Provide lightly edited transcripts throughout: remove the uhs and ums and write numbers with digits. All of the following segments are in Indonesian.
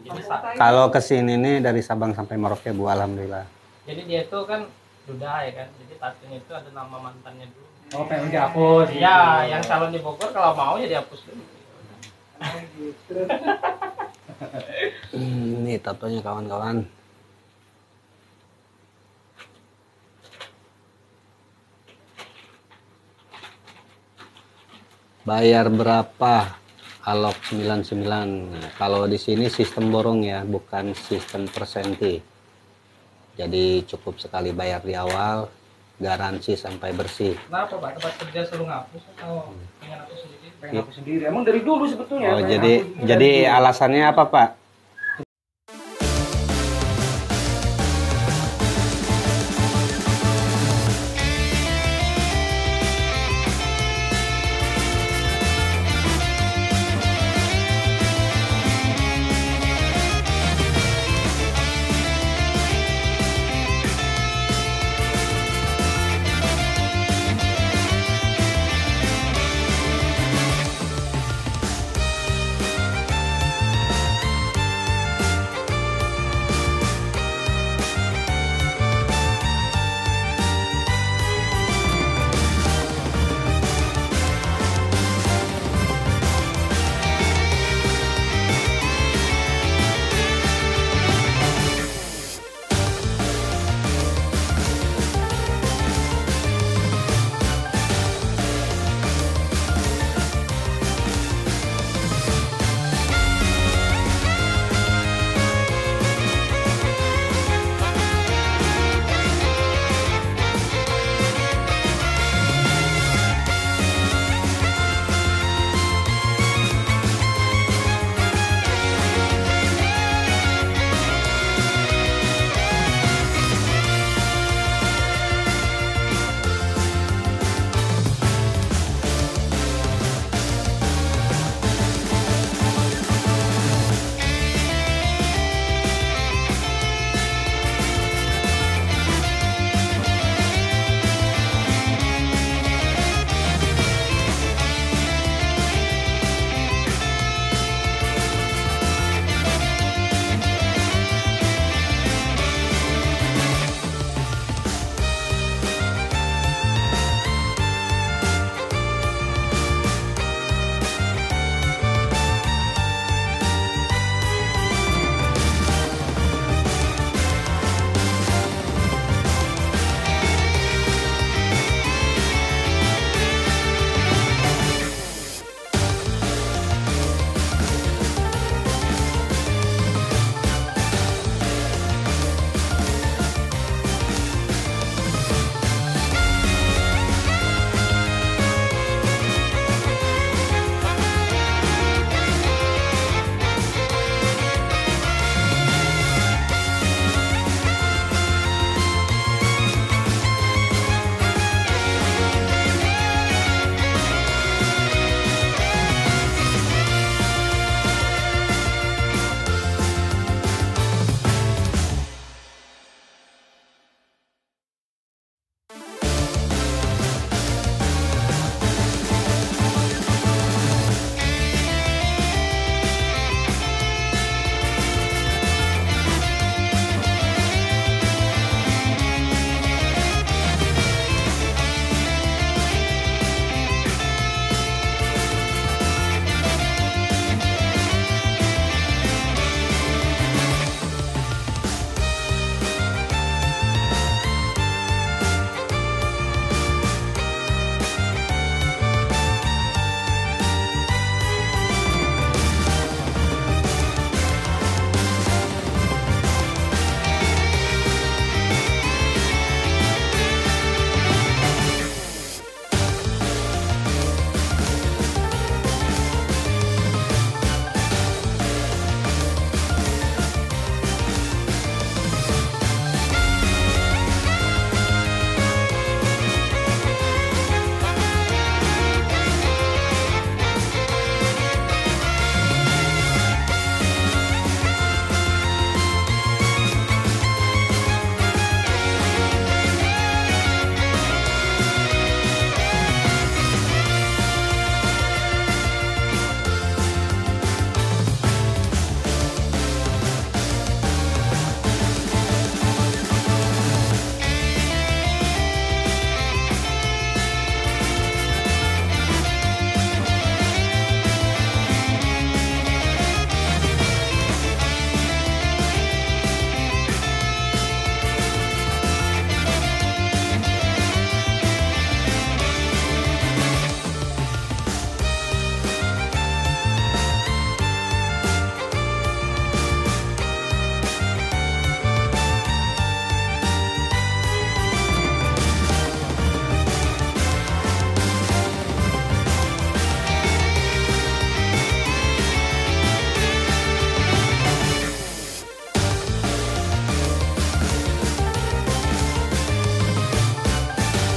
Jadi Kalau kesini nih dari Sabang sampai Merauke Bu, alhamdulillah. jadi dia itu kan duda ya kan. Jadi tatunya itu ada nama mantannya dulu. Oh, pengen dihapus. Iya, yang calon di Bogor kalau mau ya dihapus dulu. Ini tatonya kawan-kawan. Bayar berapa? Alok 99. Nah, kalau di sini sistem borong ya, bukan sistem persenti. Jadi cukup sekali bayar di awal, garansi sampai bersih. Kenapa Pak? Tempat kerja selalu ngapus atau pengen hapus sendiri? Pengen hapus sendiri. Emang dari dulu sebetulnya. Oh, pengen jadi hapus juga jadi dari dulu. alasannya apa, Pak?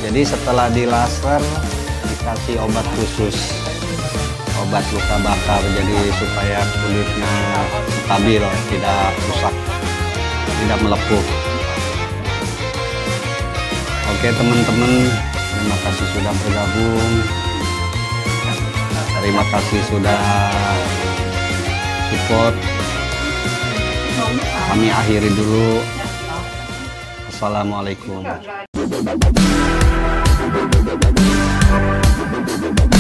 Jadi setelah di laser dikasih obat khusus, obat luka bakar, jadi supaya kulitnya stabil, tidak rusak, tidak melepuh. Oke teman-teman, terima kasih sudah bergabung, terima kasih sudah support. Kami akhiri dulu. Assalamualaikum.